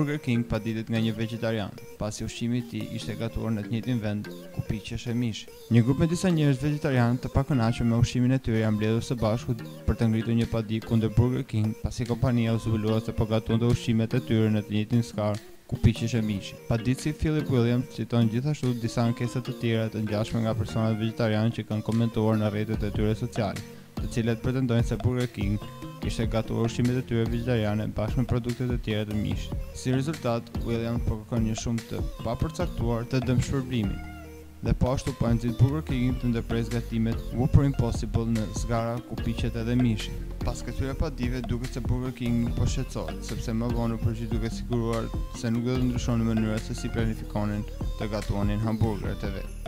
Burger King paditet nga një vegetarian, pasi ushqimi i tij ishte gatuar në të njëjtin vend ku piqeshe mishi. Një grup me disa njerëz vegetarianë të pakënaqur me ushqimin e tyre janë mbledhur së bashku për të ngritur një padi kundër Burger King, pasi kompania u zbulua se po gatonte ushqimet e tyre në të njëjtin skar ku piqeshe mishi. Paditësi Philip Williams citon gjithashtu disa ankesa të tjera të ngjashme nga personat vegetarianë që kanë komentuar në rrjetet e tyre sociale, të cilët pretendojnë se Burger King kishte gatuar ushqimet e tyre vegetariane bashkë me produktet e tjera të mishit. Si rezultat, Williams po kërkon një shumë të papërcaktuar të dëmshpërblimi. Dhe po ashtu po nxit Burger King të ndërpres gatimet Whopper Impossible në zgara ku piqet edhe mishi. Pas këtyre padive duket se Burger King po shqetësohet, sepse më vonë u përgjigj duke siguruar se nuk do të ndryshon në mënyrën se si planifikonin të gatuanin hamburgeret e vet.